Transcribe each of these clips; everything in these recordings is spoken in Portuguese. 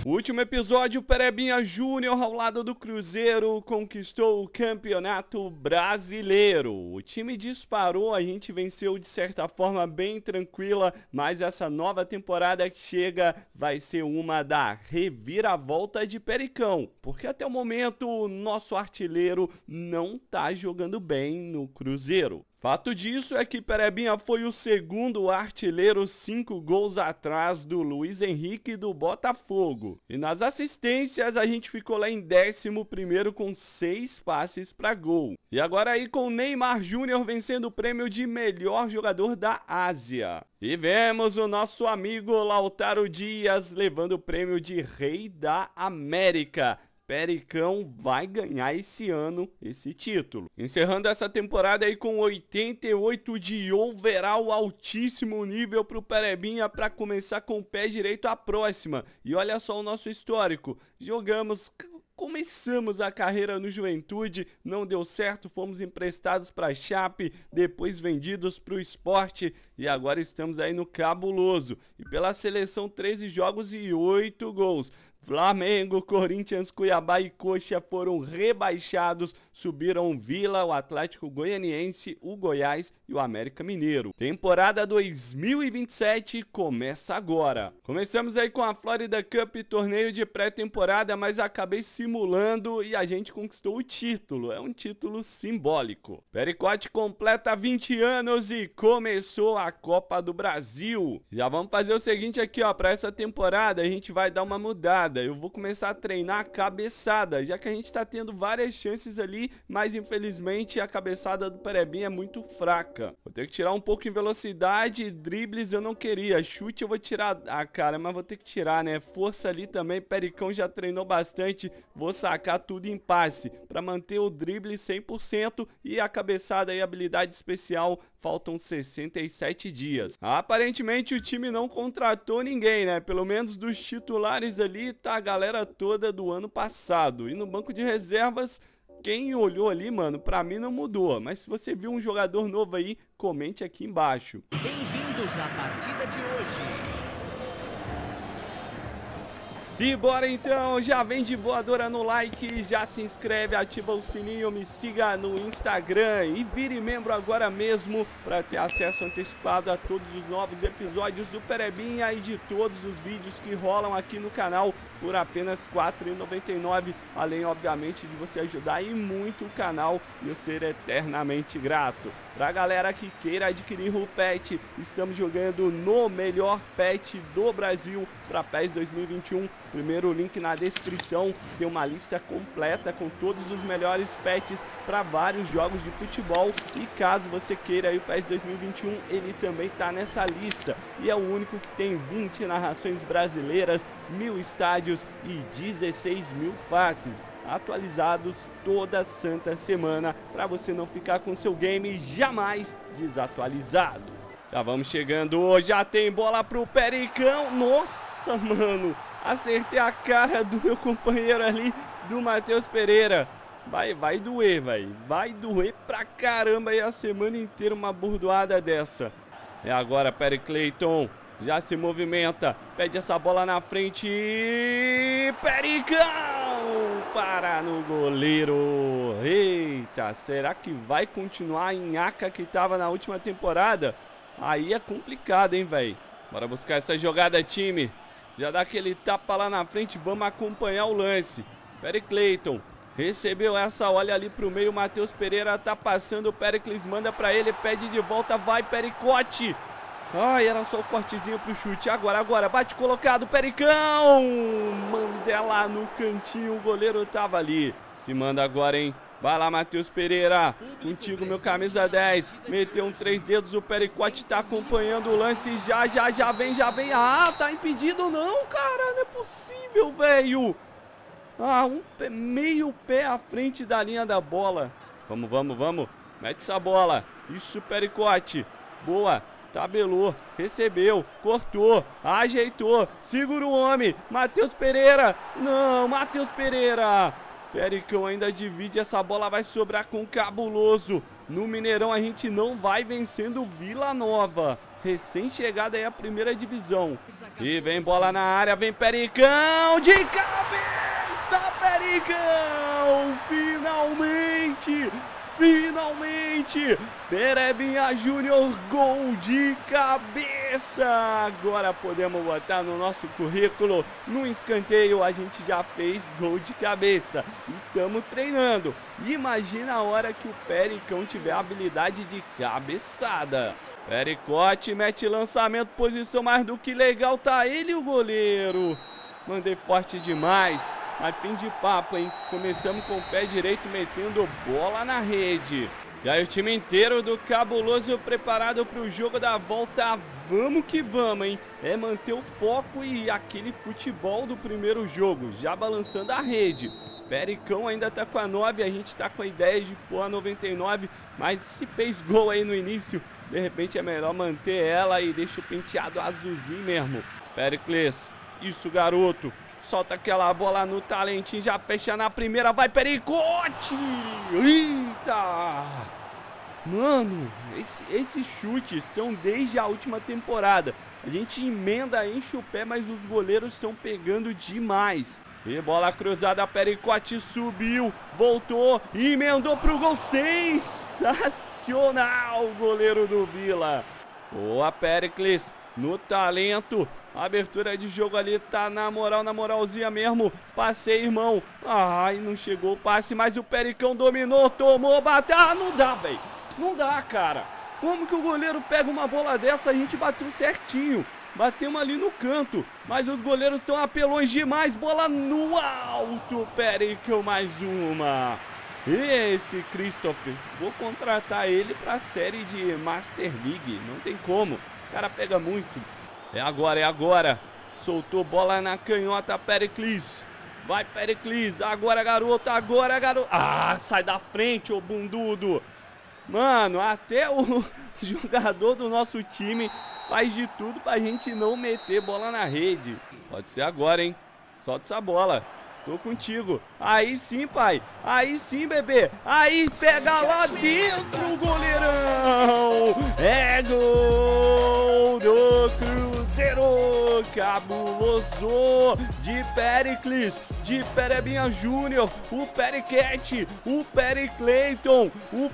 Último episódio, o Perebinha Júnior ao lado do Cruzeiro conquistou o Campeonato Brasileiro. O time disparou, a gente venceu de certa forma bem tranquila, mas essa nova temporada que chega vai ser uma da reviravolta de Pericão, porque até o momento o nosso artilheiro não tá jogando bem no Cruzeiro. Fato disso é que Perebinha foi o segundo artilheiro, 5 gols atrás do Luiz Henrique do Botafogo. E nas assistências a gente ficou lá em 11º com 6 passes para gol. E agora aí com o Neymar Júnior vencendo o prêmio de melhor jogador da Ásia. E vemos o nosso amigo Lautaro Dias levando o prêmio de Rei da América. Pericão vai ganhar esse ano esse título. Encerrando essa temporada aí com 88 de overall, altíssimo nível pro Perebinha para começar com o pé direito a próxima. E olha só o nosso histórico. Começamos a carreira no Juventude, não deu certo, fomos emprestados para a Chape, depois vendidos para o Sport e agora estamos aí no Cabuloso. E pela seleção 13 jogos e 8 gols. Flamengo, Corinthians, Cuiabá e Coxa foram rebaixados, subiram Vila, o Atlético Goianiense, o Goiás e o América Mineiro. Temporada 2027 começa agora. Começamos aí com a Florida Cup, torneio de pré-temporada, mas acabei simulando e a gente conquistou o título. É um título simbólico. Pericote completa 20 anos e começou a Copa do Brasil. Já vamos fazer o seguinte aqui, ó, para essa temporada a gente vai dar uma mudada. Eu vou começar a treinar a cabeçada, já que a gente tá tendo várias chances ali, mas infelizmente a cabeçada do Perebinha é muito fraca. Vou ter que tirar um pouco em velocidade, dribles eu não queria, chute eu vou tirar, cara, mas vou ter que tirar, né? Força ali também, Pericão já treinou bastante, vou sacar tudo em passe, pra manter o drible 100% e a cabeçada e habilidade especial, faltam 67 dias. Aparentemente o time não contratou ninguém, né? Pelo menos dos titulares ali tá a galera toda do ano passado. E no banco de reservas, quem olhou ali, mano, pra mim não mudou. Mas se você viu um jogador novo aí, comente aqui embaixo. Bem-vindos à partida de hoje. Simbora então, já vem de voadora no like, já se inscreve, ativa o sininho, me siga no Instagram e vire membro agora mesmo para ter acesso antecipado a todos os novos episódios do Perebinha e de todos os vídeos que rolam aqui no canal por apenas R$ 4,99, além obviamente de você ajudar e muito o canal e eu ser eternamente grato. Pra galera que queira adquirir o pet, estamos jogando no melhor pet do Brasil para PES 2021. Primeiro link na descrição, tem uma lista completa com todos os melhores pets para vários jogos de futebol. E caso você queira aí o PES 2021, ele também tá nessa lista. E é o único que tem 20 narrações brasileiras, 1000 estádios e 16.000 faces. Atualizados toda santa semana para você não ficar com seu game jamais desatualizado. Já vamos chegando, já tem bola pro Pericão. Nossa, mano, acertei a cara do meu companheiro ali, do Matheus Pereira. Vai doer, vai doer pra caramba aí a semana inteira uma burdoada dessa. É agora Pericleiton. Já se movimenta, pede essa bola na frente e... Pericão! Para no goleiro. Eita, será que vai continuar em Nhaca que tava na última temporada? Aí é complicado, hein, velho? Bora buscar essa jogada, time. Já dá aquele tapa lá na frente, vamos acompanhar o lance. Pericleiton recebeu essa, olha ali pro meio, Matheus Pereira tá passando, o Pericles manda pra ele, pede de volta, vai Pericote. Ai, era só o cortezinho pro chute. Agora, bate colocado, Pericão! Manda lá no cantinho, o goleiro tava ali. Se manda agora, hein? Vai lá, Matheus Pereira. Contigo, meu camisa 10. Meteu um 3 dedos, o Pericote tá acompanhando o lance. Já vem. Ah, tá impedido não, cara. Não é possível, velho. Ah, meio pé à frente da linha da bola. Vamos. Mete essa bola. Isso, Pericote. Boa. Tabelou, recebeu, cortou, ajeitou, segura o homem, Matheus Pereira, não, Matheus Pereira, Pericão ainda divide, essa bola vai sobrar com o Cabuloso. No Mineirão a gente não vai vencendo o Vila Nova. Recém-chegada aí a primeira divisão. E vem bola na área, vem Pericão de cabeça, Pericão! Finalmente! Finalmente! Perebinha Júnior, gol de cabeça! Agora podemos botar no nosso currículo. No escanteio a gente já fez gol de cabeça. E estamos treinando. Imagina a hora que o Pericão tiver a habilidade de cabeçada. Pericote mete lançamento, posição mais do que legal. Tá ele o goleiro. Mandei forte demais. Mas fim de papo, hein? Começamos com o pé direito metendo bola na rede. E aí o time inteiro do Cabuloso preparado para o jogo da volta. Vamos que vamos, hein? É manter o foco e aquele futebol do primeiro jogo. Já balançando a rede. Pericão ainda tá com a 9, a gente tá com a ideia de pôr a 99. Mas se fez gol aí no início, de repente é melhor manter ela e deixa o penteado azulzinho mesmo. Pericles, isso garoto. Solta aquela bola no talentinho, já fecha na primeira, vai Pericote! Eita! Mano, esses chutes estão desde a última temporada. A gente emenda, enche o pé, mas os goleiros estão pegando demais. E bola cruzada, Pericote subiu, voltou, emendou pro gol, sensacional, goleiro do Vila. Boa, Pericles, no talento. A abertura de jogo ali tá na moral, na moralzinha mesmo. Passei, irmão. Ai, não chegou o passe, mas o Pericão dominou, tomou, bateu. Ah, não dá, velho. Não dá, cara. Como que o goleiro pega uma bola dessa? A gente bateu certinho. Batemos ali no canto. Mas os goleiros estão apelões demais. Bola no alto, Pericão, mais uma. Esse Christopher, vou contratar ele pra série de Master League. Não tem como. O cara pega muito. É agora, é agora. Soltou bola na canhota, Pericles. Vai, Pericles. Agora, garoto, agora, garoto. Ah, sai da frente, ô bundudo. Mano, até o jogador do nosso time faz de tudo pra gente não meter bola na rede. Pode ser agora, hein? Solta essa bola. Tô contigo. Aí sim, pai. Aí sim, bebê. Aí pega lá dentro o goleirão. É gol do Cruzeiro. Cabuloso de Pericles, de Perebinha Júnior, o Periquete, o Pericleiton, o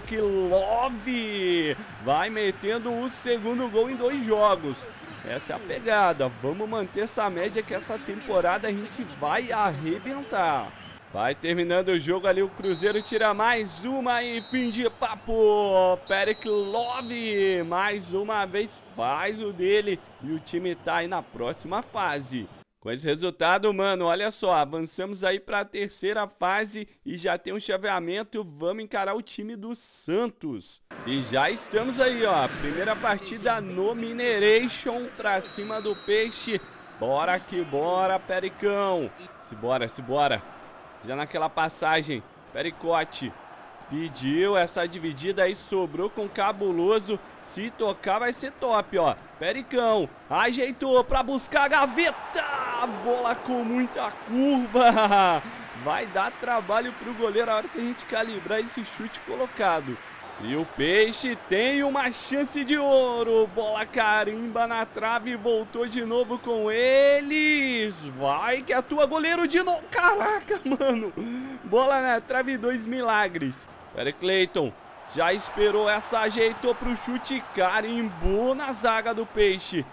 Periclove. Vai metendo o segundo gol em 2 jogos. Essa é a pegada, vamos manter essa média que essa temporada a gente vai arrebentar. Vai terminando o jogo ali, o Cruzeiro tira mais uma e fim de papo. Periclove mais uma vez faz o dele e o time tá aí na próxima fase. Com esse resultado, mano, olha só, avançamos aí para a terceira fase e já tem um chaveamento, vamos encarar o time do Santos. E já estamos aí, ó, primeira partida no Mineration pra cima do Peixe. Bora que bora, Pericão. Simbora, simbora. Já naquela passagem, Pericote pediu essa dividida aí, sobrou com Cabuloso. Se tocar vai ser top, ó. Pericão ajeitou pra buscar a gaveta. Bola com muita curva. Vai dar trabalho pro goleiro a hora que a gente calibrar esse chute colocado. E o Peixe tem uma chance de ouro. Bola carimba na trave e voltou de novo com eles. Vai que atua goleiro de novo. Caraca, mano. Bola na trave, 2 milagres. Pericleiton já esperou essa, ajeitou pro chute, carimbou na zaga do Peixe.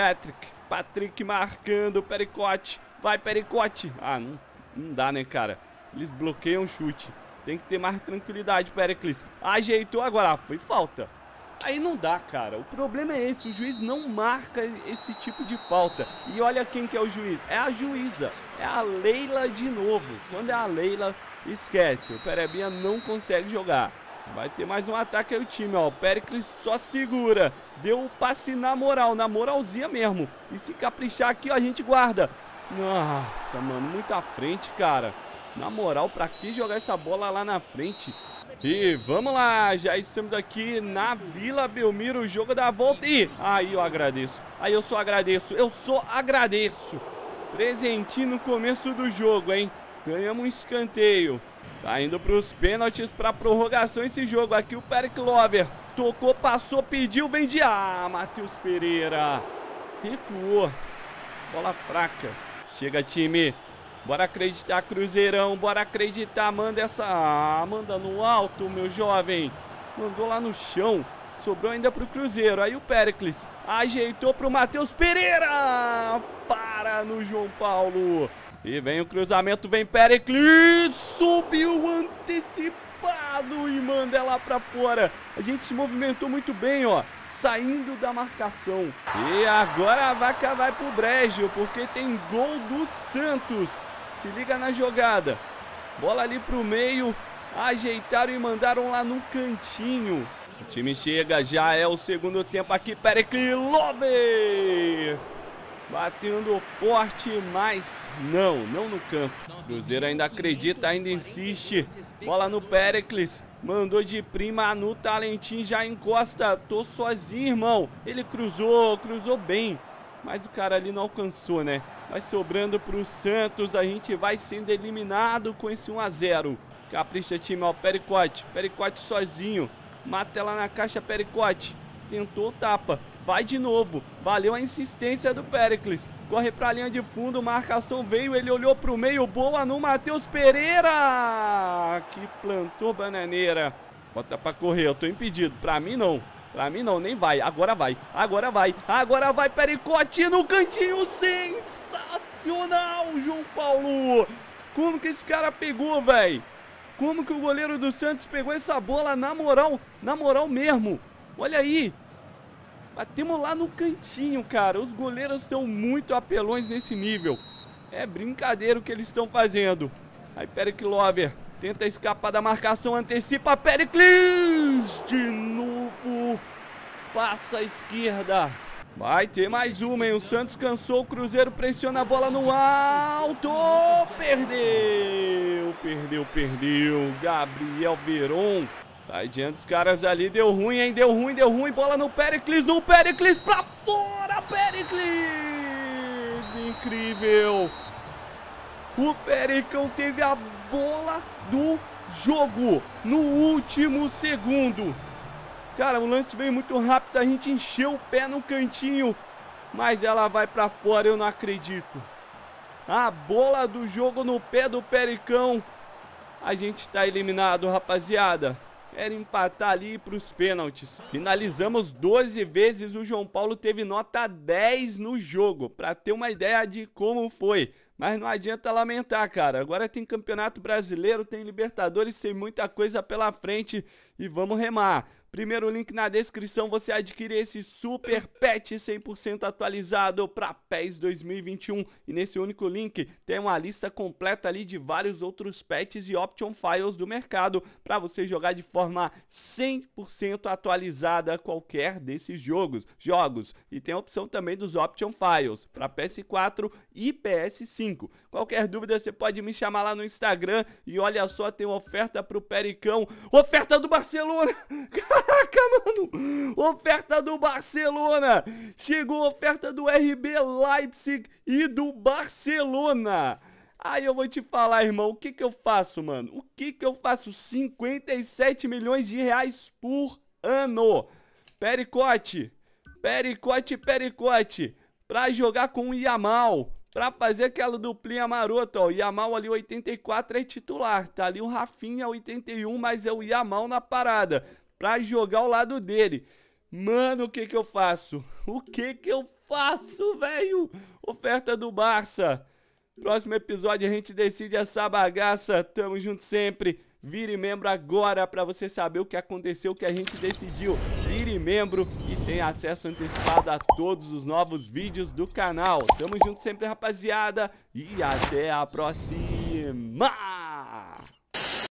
Patrick marcando, Pericote. Vai, Pericote. Ah, não dá, né, cara? Eles bloqueiam o chute. Tem que ter mais tranquilidade, Pericles. Ajeitou agora. Ah, foi falta. Aí não dá, cara. O problema é esse. O juiz não marca esse tipo de falta. E olha quem que é o juiz. É a juíza. É a Leila de novo. Quando é a Leila, esquece. O Perebinha não consegue jogar. Vai ter mais um ataque aí o time, ó. O Pericles só segura. Deu o passe na moral, na moralzinha mesmo. E se caprichar aqui, ó, a gente guarda. Nossa, mano, muito à frente, cara. Na moral, pra que jogar essa bola lá na frente? E vamos lá, já estamos aqui na Vila Belmiro, o jogo da volta. E aí eu agradeço. Aí eu só agradeço. Presentinho no começo do jogo, hein? Ganhamos um escanteio. Tá indo para os pênaltis, para prorrogação esse jogo. Aqui o Peric Lover tocou, passou, pediu, vem de... Matheus Pereira recuou. Bola fraca. Chega, time. Bora acreditar, Cruzeirão. Bora acreditar. Manda essa... manda no alto, meu jovem. Mandou lá no chão. Sobrou ainda pro Cruzeiro. Aí o Péricles ajeitou pro Matheus Pereira. Para no João Paulo. E vem o cruzamento, vem Péricles. Subiu antecipado e manda ela pra fora. A gente se movimentou muito bem, ó. Saindo da marcação. E agora a vaca vai pro brejo, porque tem gol do Santos. Se liga na jogada. Bola ali pro meio. Ajeitaram e mandaram lá no cantinho. O time chega, já é o segundo tempo aqui. Peric Lover batendo forte, mas não no campo. Cruzeiro ainda acredita, ainda insiste. Bola no Péricles. Mandou de prima no talentinho, já encosta. Tô sozinho, irmão. Ele cruzou bem. Mas o cara ali não alcançou, né? Vai sobrando pro Santos. A gente vai sendo eliminado com esse 1 a 0. Capricha, time, ó. Pericote sozinho. Mata ela na caixa, Pericote. Tentou, tapa. Vai de novo. Valeu a insistência do Péricles. Corre pra linha de fundo. Marcação veio. Ele olhou pro meio. Boa no Matheus Pereira. Que plantou bananeira. Bota pra correr. Eu tô impedido. Pra mim não. Pra mim não. Nem vai. Agora vai. Agora vai. Agora vai. Pericote no cantinho. Sensacional, João Paulo. Como que esse cara pegou, velho? Como que o goleiro do Santos pegou essa bola na moral mesmo. Olha aí. Batemos lá no cantinho, cara. Os goleiros estão muito apelões nesse nível. É brincadeira o que eles estão fazendo. Aí Peric Lover tenta escapar da marcação, antecipa Péricles. De novo. Passa a esquerda. Vai ter mais uma, hein? O Santos cansou, o Cruzeiro pressiona a bola no alto. Perdeu. Gabriel Veron. Sai diante dos caras ali, deu ruim, hein? Deu ruim. Bola no Péricles pra fora, Péricles! Incrível! O Pericão teve a bola do jogo no último segundo. Cara, o lance veio muito rápido, a gente encheu o pé no cantinho, mas ela vai pra fora, eu não acredito. A bola do jogo no pé do Pericão. A gente tá eliminado, rapaziada. Era empatar ali para os pênaltis. Finalizamos 12 vezes, o João Paulo teve nota 10 no jogo, para ter uma ideia de como foi. Mas não adianta lamentar, cara. Agora tem Campeonato Brasileiro, tem Libertadores, tem muita coisa pela frente e vamos remar. Primeiro link na descrição, você adquire esse super pet 100% atualizado para PES 2021. E nesse único link tem uma lista completa ali de vários outros pets e option files do mercado para você jogar de forma 100% atualizada qualquer desses jogos. E tem a opção também dos option files para PS4 e PS5. Qualquer dúvida você pode me chamar lá no Instagram e olha só, tem uma oferta pro Pericão. Oferta do Barcelona! Caraca, mano! Oferta do Barcelona! Chegou a oferta do RB Leipzig e do Barcelona! Aí eu vou te falar, irmão, o que que eu faço, mano? O que que eu faço? 57 milhões de reais por ano! Pericote! Pra jogar com o Yamal, pra fazer aquela duplinha marota, ó. O Yamal ali 84 é titular, tá ali o Rafinha 81, mas é o Yamal na parada, pra jogar ao lado dele. Mano, o que que eu faço? O que que eu faço, velho? Oferta do Barça. Próximo episódio a gente decide essa bagaça. Tamo junto sempre. Vire membro agora pra você saber o que aconteceu, o que a gente decidiu. Vire membro e tenha acesso antecipado a todos os novos vídeos do canal. Tamo junto sempre, rapaziada. E até a próxima!